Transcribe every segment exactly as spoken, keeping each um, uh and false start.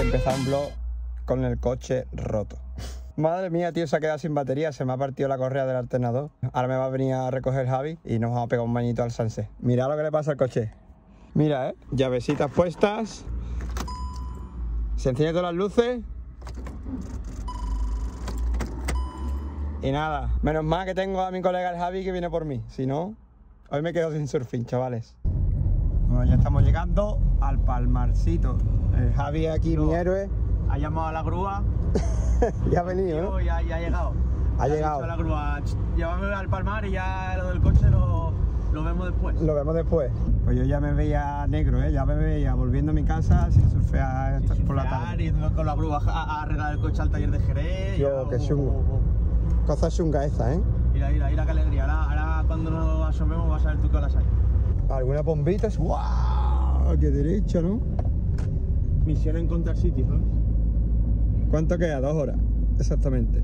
empezar un vlog con el coche roto. Madre mía, tío, se ha quedado sin batería, se me ha partido la correa del alternador. Ahora me va a venir a recoger Javi y nos vamos a pegar un bañito al Sunset. Mira lo que le pasa al coche. Mira, eh, llavecitas puestas. Se encienden todas las luces. Y nada, menos mal que tengo a mi colega el Javi que viene por mí. Si no, hoy me quedo sin surfing, chavales. Bueno, ya estamos llegando al Palmarcito. El Javi aquí, mi héroe. Ha llamado a la grúa. Ya ha venido, ¿no? Ya, ya ha llegado. Ha ya llegado. Ha la grúa, llévame al Palmar y ya lo del coche lo, lo vemos después. Lo vemos después. Pues yo ya me veía negro, ¿eh? Ya me veía volviendo a mi casa sin surfear, sin por la tarde. Y con la grúa a, a arreglar el coche al taller de Jerez. Yo, qué chungo. Oh, oh, oh. Cosa chunga esa, ¿eh? Mira, mira, mira qué alegría. Ahora, ahora cuando nos asomemos vas a ver tú qué las hay. Algunas bombitas. ¡Wow! ¡Qué derecha!, ¿no? Misión encontrar sitios, ¿sabes? ¿Cuánto queda? Dos horas, exactamente.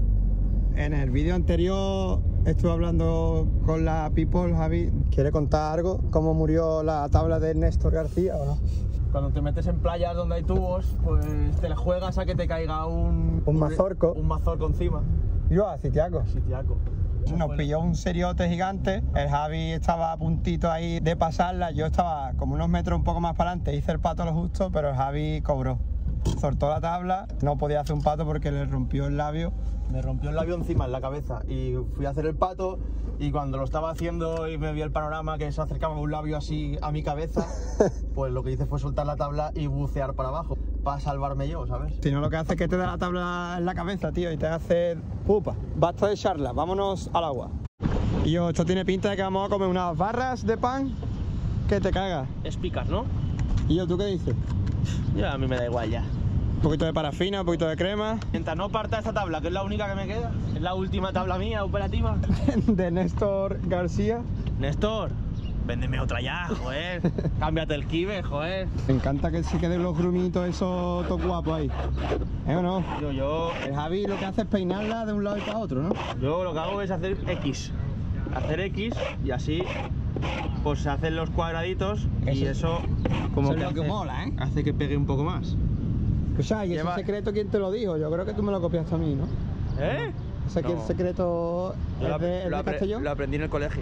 En el vídeo anterior estuve hablando con la People, Javi. ¿Quiere contar algo? ¿Cómo murió la tabla de Néstor García o no? Cuando te metes en playas donde hay tubos, pues te la juegas a que te caiga un... Un mazorco. Un mazorco encima. Yo, a Citiaco. Sitiaco. Nos pilló un seriote gigante. El Javi estaba a puntito ahí de pasarla. Yo estaba como unos metros un poco más para adelante. Hice el pato lo justo, pero el Javi cobró. Soltó la tabla. No podía hacer un pato porque le rompió el labio. Me rompió el labio encima, en la cabeza. Y fui a hacer el pato. Y cuando lo estaba haciendo y me vi el panorama que se acercaba un labio así a mi cabeza, pues lo que hice fue soltar la tabla y bucear para abajo. Para salvarme yo, ¿sabes? Si no, lo que hace es que te da la tabla en la cabeza, tío, y te hace pupa. Basta de charla, vámonos al agua. Y yo, esto tiene pinta de que vamos a comer unas barras de pan que te cagas. Es picas, ¿no? Y yo, ¿tú qué dices? Ya, a mí me da igual ya. Un poquito de parafina, un poquito de crema. Mientras no parta esta tabla, que es la única que me queda, es la última tabla mía operativa. De Néstor García. Néstor, véndeme otra ya, joder. Cámbiate el kibe, joder. Me encanta que se queden los grumitos esos todo guapos ahí. ¿Eh o no? Yo, yo, El Javi lo que hace es peinarla de un lado y para otro, ¿no? yo lo que hago es hacer X. Hacer X y así pues se hacen los cuadraditos y Eso- eso como eso es lo que hace, mola, ¿eh? hace que pegue un poco más. O sea, y Lleva- ese secreto, ¿quién te lo dijo? Yo creo que tú me lo copiaste a mí, ¿no? ¿Eh? Ese que No. el secreto Yo es lo, de, es lo de apre- Castellón. lo aprendí en el colegio.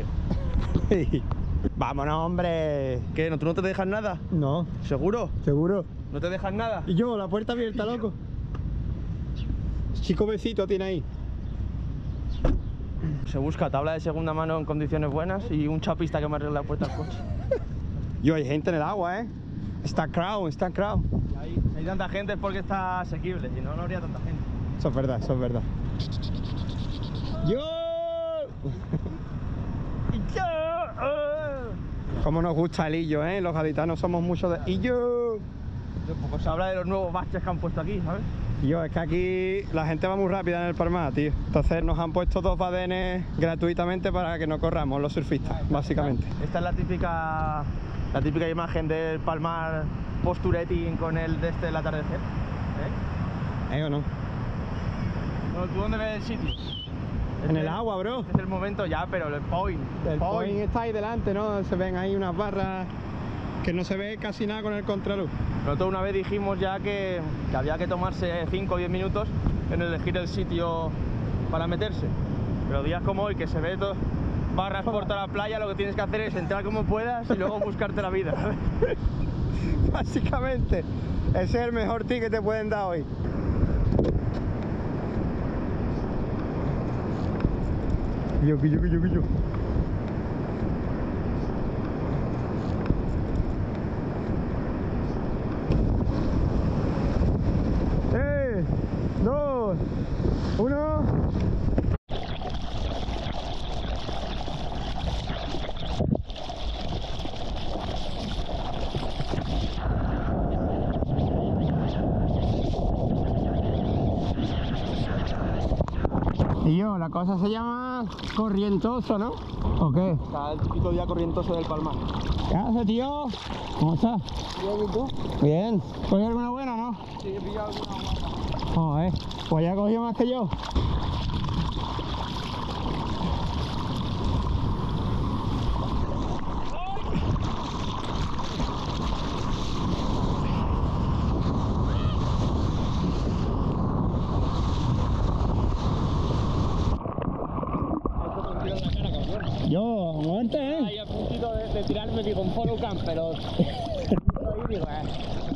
Vámonos, hombre. ¿Qué? ¿No, ¿Tú no te dejas nada? No, ¿Seguro? seguro. ¿No te dejas nada? Y yo, la puerta abierta, loco. Chico besito tiene ahí. Se busca tabla de segunda mano en condiciones buenas y un chapista que me arregle la puerta al coche. Yo, hay gente en el agua, ¿eh? Está crowd, está crowd. Hay, hay tanta gente es porque está asequible, si no, no habría tanta gente. Eso es verdad, eso es verdad. Yo. Cómo nos gusta el illo, ¿eh? Los gaditanos somos muchos de illo. De poco se habla de los nuevos baches que han puesto aquí, ¿sabes? Yo, es que aquí la gente va muy rápida en el Palmar, tío. Entonces nos han puesto dos badenes gratuitamente para que no corramos los surfistas, básicamente. Esta es la típica, la típica imagen del Palmar post-Turetin con el de este del atardecer. ¿Eh? ¿Eh o no? Bueno, ¿tú dónde ves el sitio? En el agua, bro. Este es el momento ya, pero el point. El point está ahí delante, ¿no? Se ven ahí unas barras que no se ve casi nada con el contraluz. Nosotros una vez dijimos ya que, que había que tomarse cinco o diez minutos en elegir el sitio para meterse. Pero días como hoy, que se ve todo barras por toda la playa, lo que tienes que hacer es entrar como puedas y luego buscarte la vida. Básicamente, ese es el mejor tip que te pueden dar hoy. Yo, yo, yo, yo, yo. ¡Eh! ¡Dos! ¡Uno! Y yo, la cosa se llama corrientoso, ¿no? ¿O qué? Está el típico día corrientoso del Palmar. ¿Qué haces, tío? ¿Cómo estás? Bien, ¿y tú? Bien. ¿Cogió alguna buena, no? Sí, he pillado alguna buena. Joder, pues ya cogió más que yo. típico, un follow camp, pero... Ahí digo, eh.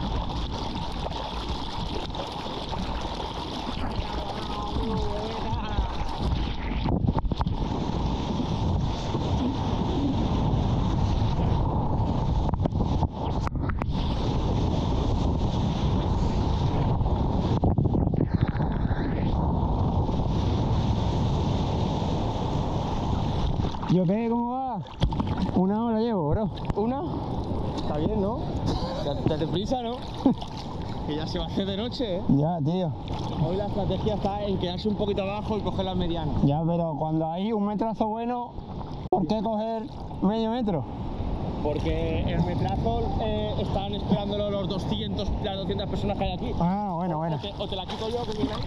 ¿Yo qué? ¿Cómo va? Una hora llevo, bro. ¿Una? Está bien, ¿no? Date prisa, ¿no? Que ya se va a hacer de noche, ¿eh? Ya, tío. Hoy la estrategia está en quedarse un poquito abajo y coger las medianas. Ya, pero cuando hay un metrazo bueno, ¿por qué coger medio metro? Porque el metrazo eh, están esperándolo los doscientos, las doscientas personas que hay aquí. Ah, bueno, bueno. O te, o te la quito yo, que viene ahí.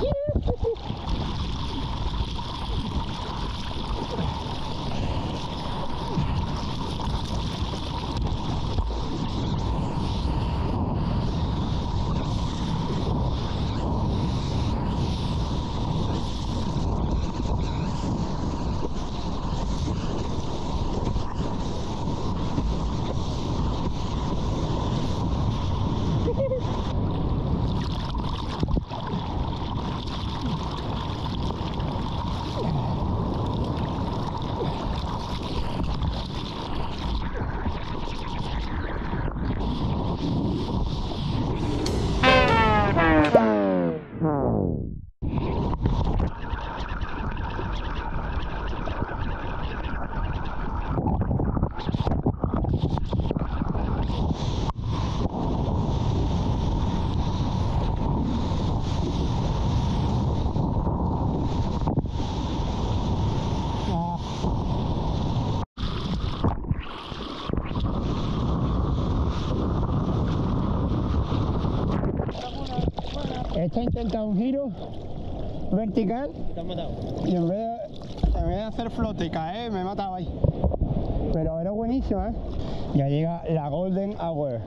Esta intenta un giro vertical Te has matado. y en vez de, en vez de hacer flote y caer, me he matado ahí. Pero era buenísima, ¿eh? Ya llega la Golden Hour.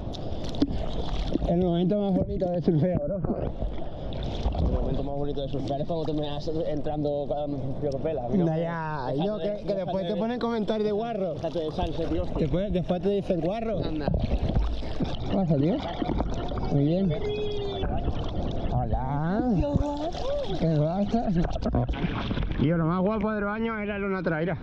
El momento más bonito de surfeo, bro. El momento más bonito de surfear es cuando terminas entrando con frío que pela. No, ya, y yo que, que después te ponen comentarios de guarro. Déjate de sunset, tío. Después, después te dicen guarro. Anda. ¿Qué pasa, tío? Muy bien. Hola. ¿Qué pasa? Y lo más guapo del baño es la luna traíra.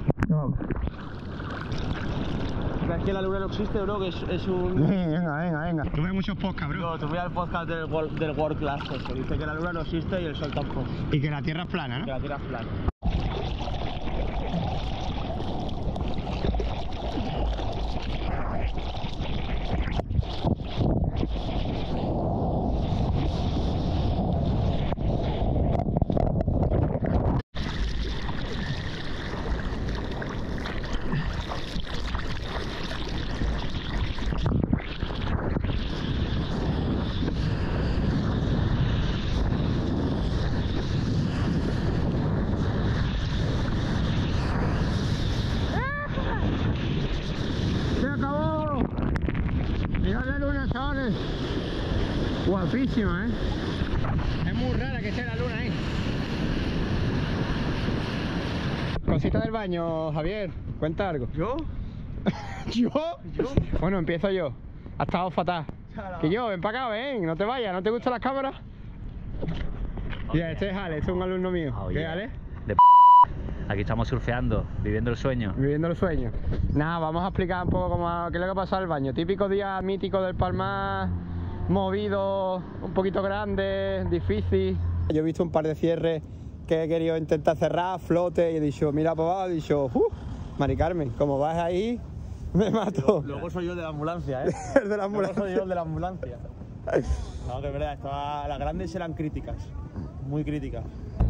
¿Sabes que la luna no existe, bro? Que es, es un... Venga, venga, venga. Tuve muchos podcasts, bro. No, tú mira el podcast del, World- del World Class, que dice que la luna no existe y el sol tampoco. Y que la tierra es plana, Que ¿no? la tierra es plana. ¡Se acabó! Mirad la luna, chavales. Guapísima, ¿eh? Es muy rara que esté la luna ahí. Cosita del baño, Javier. Cuenta algo. ¿Yo? ¿Yo? ¿Yo? Bueno, empiezo yo. Ha estado fatal. Chala. Que yo, ven para acá, ven. No te vayas. ¿No te gustan las cámaras? Mira, este es Ale. Este es un alumno mío. Oh, ¿Qué, yeah. Ale? De p... Aquí estamos surfeando, viviendo el sueño. Viviendo el sueño. Nada, vamos a explicar un poco cómo, qué es lo que ha pasado al baño. Típico día mítico del Palmar, movido, un poquito grande, difícil. Yo he visto un par de cierres que he querido intentar cerrar, flote, y he dicho, mira para abajo, he dicho, uh, Mari Carmen, como vas ahí, me mato. Luego soy yo el de la ambulancia, ¿eh? El de la Luego soy ambulancia. yo el de la ambulancia. No, que es verdad, estaba... las grandes eran críticas. Muy críticas.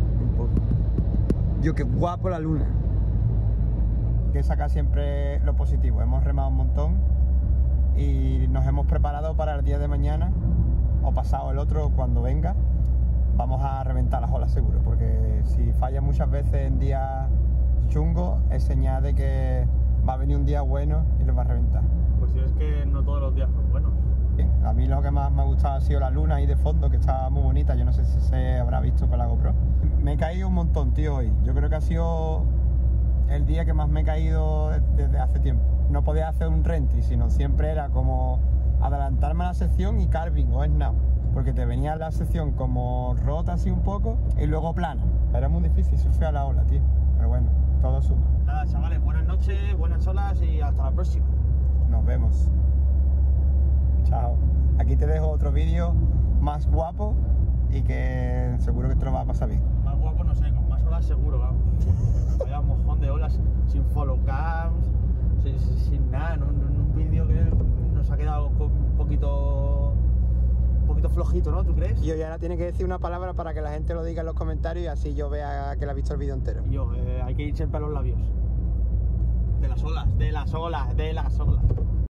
Yo, qué guapo la luna. Que saca siempre lo positivo. Hemos remado un montón y nos hemos preparado para el día de mañana o pasado el otro cuando venga. Vamos a reventar las olas seguro, porque si falla muchas veces en días chungos es señal de que va a venir un día bueno y lo va a reventar. Pues si es que no todos los días son buenos. Bien, a mí lo que más me ha gustado ha sido la luna ahí de fondo, que está muy bonita. Yo no sé si se habrá visto con la GoPro. Me he caído un montón, tío, hoy. Yo creo que ha sido el día que más me he caído desde hace tiempo. No podía hacer un rentry, sino siempre era como adelantarme a la sección y carving o snap, porque te venía la sección como rota así un poco y luego plana. Era muy difícil surfear la ola, tío. Pero bueno, todo suma. Nada, chavales, buenas noches, buenas olas y hasta la próxima. Nos vemos. Chao. Aquí te dejo otro vídeo más guapo y que seguro que te lo va a pasar bien. Más guapo no sé, con más olas seguro, vamos. Vaya mojón de olas, sin follow cams, sin, sin, sin nada, en un, un vídeo que nos ha quedado un poquito, un poquito flojito, ¿no? ¿Tú crees? Y hoy ahora tiene que decir una palabra para que la gente lo diga en los comentarios y así yo vea que le ha visto el vídeo entero. Y yo, eh, hay que ir siempre a los labios. De las olas, de las olas, de las olas.